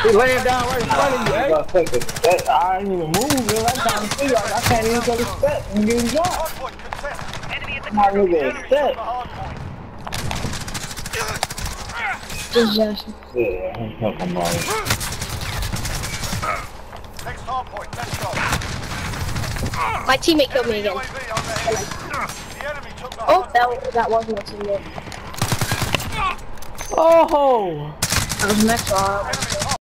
He laying down right in front of you, I eh? gotta take a step. I ain't even move, man. I'm trying to figure out. I can't even take a step and get shot. Hardpoint contested. My nigga, Enemy took step. the hardpoint. Just Jackson. Yeah, I'm talking about it. Next hardpoint, let's go. My teammate killed me again. UAV overhead. The enemy took the Oh, hardpoint. that wasn't a teammate. Oh! That was next one. Enemy